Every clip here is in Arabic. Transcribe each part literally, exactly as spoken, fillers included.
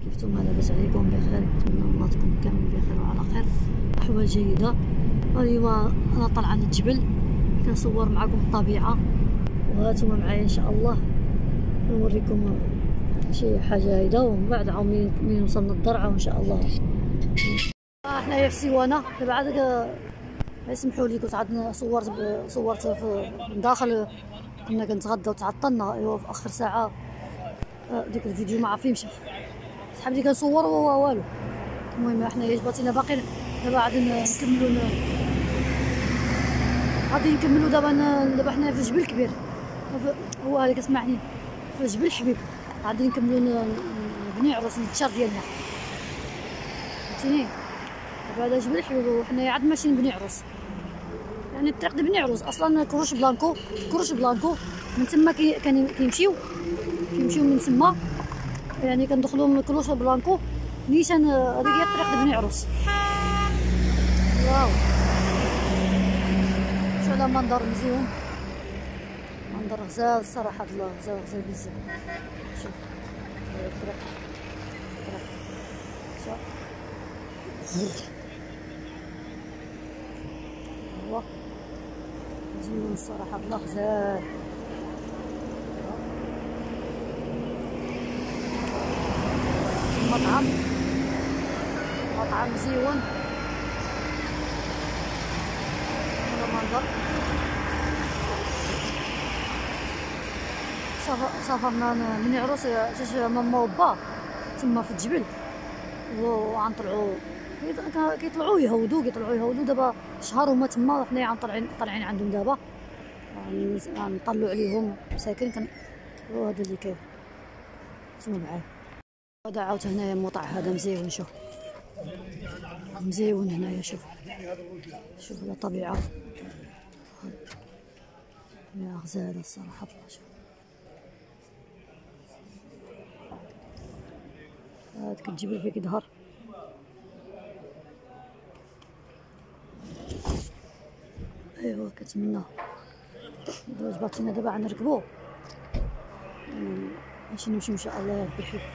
كيف نتوما لاباس عليكم بخير؟ نتمنى الله تكون كامل بخير وعلى خير، احوال جيده. اليوم انا طالعه للجبل كنصور معكم الطبيعه، وهانتوما معايا ان شاء الله نوريكم شي حاجه هيدا، ومن بعد عاود ملي وصلنا الضرعه وان شاء الله. حنايا في سيوانه دابا عاد يسمحوا لي كنت عاد صورت صورت في داخل، كنا كنتغداو تعطلنا. ايوا في اخر ساعه ديك الفيديو ما عرف يمشي، شحال بدي كنصور وهو والو. المهم حنايا جباتينا باقي دابا عاد نكملوا غادي نكملوا دابا دابا حنا في الجبل الكبير، هو هذا كتسمعني في جبل الحبيب، غادي نكملوا بني عروس التشار ديالنا فهمتيني. دابا هذا جبل الحبيب وحنايا عاد ماشيين بني عروس، يعني الطريق ديال بني عروس اصلا كروش بلانكو كروش بلانكو من تما كيمشيو كيمشيو من تما، يعني كندخلوا من كروش بلانكو نيشان. هذيك هي الطريق ديال بني عروس. واو شوف هذا منظر مزيون، منظر غزال الصراحه، الله غزال غزال بزاف. شوف الطريق الطريق شوف هو مزيون الصراحه، الله غزال. مطعم مطعم مزيون، هذا منظر. سافرنا من عروس جاج ماما وبا تما في الجبل، وغنطلعوا كيطلعوا يهودوا كيطلعوا يهودوا دابا شهر هما تما، وحنايا طالعين طالعين عندهم دابا غنطلعوا عليهم مساكن كن. وهذا اللي كاين تما معايا. هذا عاود هنايا المطع هذا مزيون، شوف مزيون هنايا، شوف شوف هذا طبيعه يا غزاله الصراحه. شوف هذاك الجبل فيه كيظهر. ايوا كنتمنى جباتينا دابا غنركبو باش نمشيو ان شاء الله يا ربي يحب.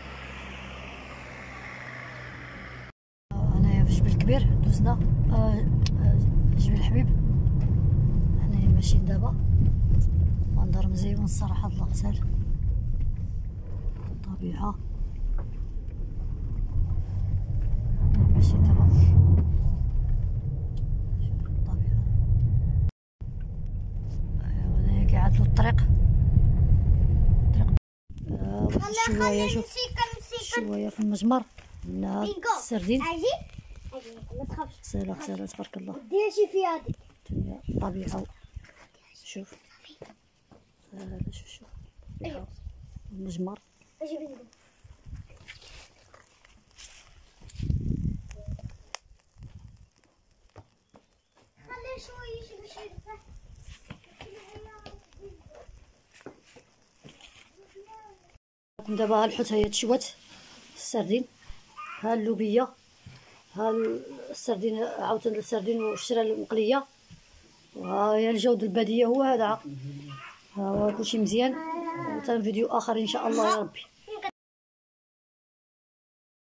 هنايا في الجبل الكبير دوزنا آه جبل الحبيب، حنايا ماشيين دابا. منظر مزيون الصراحه، الله غزال الطبيعه. ماشيين دابا شوف الطبيعه. ايوا هنايا كيعدلو الطريق الطريق شويه. شوف شويه في المجمر من السردين. ما تخافش، سهله سهله تبارك الله. دير شي في هذيك الدنيا الطبيعه. شوف هذا شوف شوف الطبيعه المجمر. اجي بنقول خلي شويه باش يرتاح. دابا ها الحوت هي تشوت، السردين ها اللوبيه، ها السردين عاوتاني السردين والشرا المقليه، وها هي الجود الباديه هو هذا. ها هو كلشي مزيان، وتا فيديو اخر ان شاء الله يا ربي.